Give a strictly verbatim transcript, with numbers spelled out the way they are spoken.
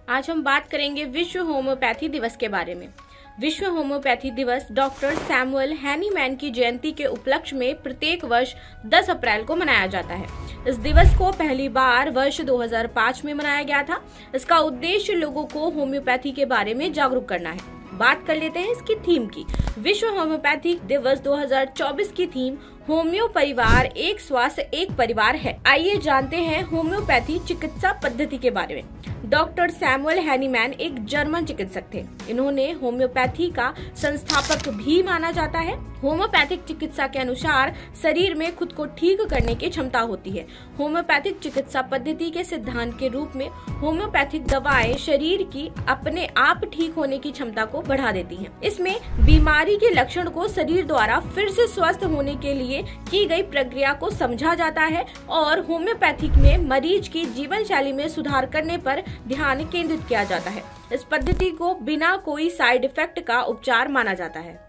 आज हम बात करेंगे विश्व होम्योपैथी दिवस के बारे में। विश्व होम्योपैथी दिवस डॉक्टर सैमुअल हैनीमैन की जयंती के उपलक्ष्य में प्रत्येक वर्ष दस अप्रैल को मनाया जाता है। इस दिवस को पहली बार वर्ष दो हज़ार पाँच में मनाया गया था। इसका उद्देश्य लोगों को होम्योपैथी के बारे में जागरूक करना है। बात कर लेते हैं इसकी थीम की। विश्व होम्योपैथी दिवस दो हज़ार चौबीस की थीम होम्यो परिवार, एक स्वास्थ्य एक परिवार है। आइए जानते हैं होम्योपैथी चिकित्सा पद्धति के बारे में। डॉक्टर सैमुअल हैनीमैन एक जर्मन चिकित्सक थे। इन्होंने होम्योपैथी का संस्थापक भी माना जाता है। होम्योपैथिक चिकित्सा के अनुसार शरीर में खुद को ठीक करने की क्षमता होती है। होम्योपैथिक चिकित्सा पद्धति के सिद्धांत के रूप में होम्योपैथिक दवाएं शरीर की अपने आप ठीक होने की क्षमता को बढ़ा देती हैं। इसमें बीमारी के लक्षण को शरीर द्वारा फिर से स्वस्थ होने के लिए की गई प्रक्रिया को समझा जाता है और होम्योपैथिक में मरीज की जीवन शैली में सुधार करने पर ध्यान केंद्रित किया जाता है। इस पद्धति को बिना कोई साइड इफेक्ट का उपचार माना जाता है।